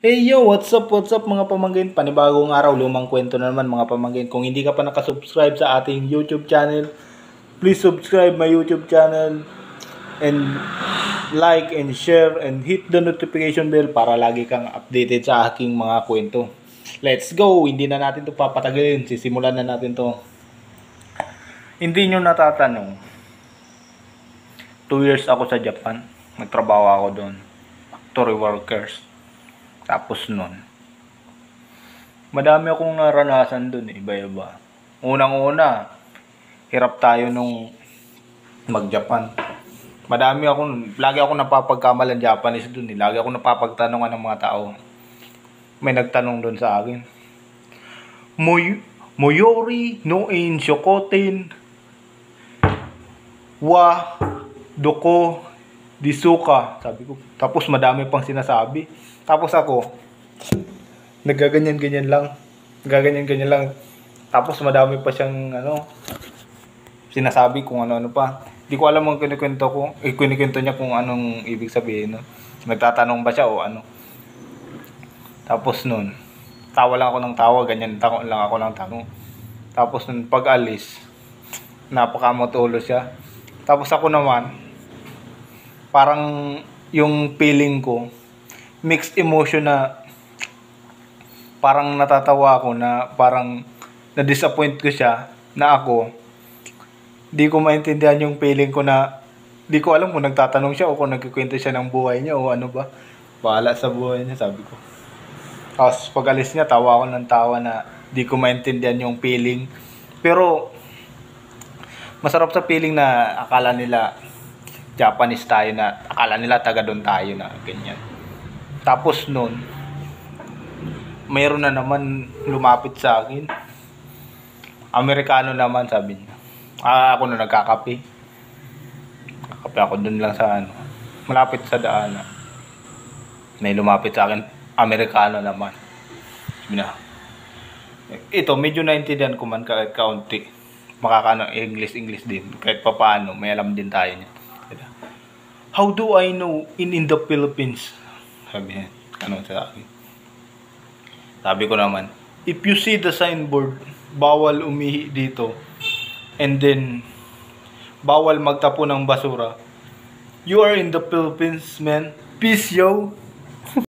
Hey yo, what's up mga pamangkin? Panibagong araw, lumang kwento na naman mga pamangkin. Kung hindi ka pa nakasubscribe sa ating YouTube channel, please subscribe my YouTube channel and like and share and hit the notification bell para lagi kang updated sa aking mga kwento. Let's go! Hindi na natin to papatagalin. Sisimulan na natin to. Hindi nyo natatanong. 2 years ako sa Japan. Nagtrabaho ako doon. Factory workers. Tapos nun, madami akong naranasan dun, iba-iba. Unang-una, hirap tayo nung mag-Japan. Lagi akong napapagkamalan Japanese dun. Lagi akong napapagtanungan ng mga tao. May nagtanong dun sa akin. Moyori no in shokoten wa doko disuka. Sabi ko. Tapos madami pang sinasabi. Tapos ako, nagaganyan-ganyan lang. Tapos madami pa siyang sinasabi kung ano-ano pa. Di ko alam ang kinikwento niya kung anong ibig sabihin. No? Nagtatanong ba siya o ano. Tapos nun, tawa lang ako ng tawa, ganyan lang ako ng tanong. Tapos nun, pag-alis, napakamotulo siya. Tapos ako naman, parang yung feeling ko, mixed emotion na parang natatawa ako na parang na-disappoint ko siya na ako di ko maintindihan yung feeling ko na di ko alam kung nagtatanong siya o kung nagkikwento siya ng buhay niya o ano ba. Bahala sa buhay niya, sabi ko. Tapos pag alis niya, tawa ako ng tawa na di ko maintindihan yung feeling. Pero masarap sa feeling na akala nila Japanese tayo, na akala nila taga doon tayo na ganyan. Tapos nun, mayroon na naman lumapit sa akin. Amerikano naman, sabi niya. Ako na nagkakape. Nagkakape ako dun lang sa malapit sa daanan. May lumapit sa akin, Amerikano naman. Sabi na, ito, medyo naintindihan ko man kahit kaunti. Makakano English din. Kahit papaano, may alam din tayo niya. How do I know in the Philippines? Sabi niya, sa akin. Sabi ko naman, if you see the signboard, bawal umihi dito, and then, bawal magtapo ng basura, you are in the Philippines, man. Peace, yo!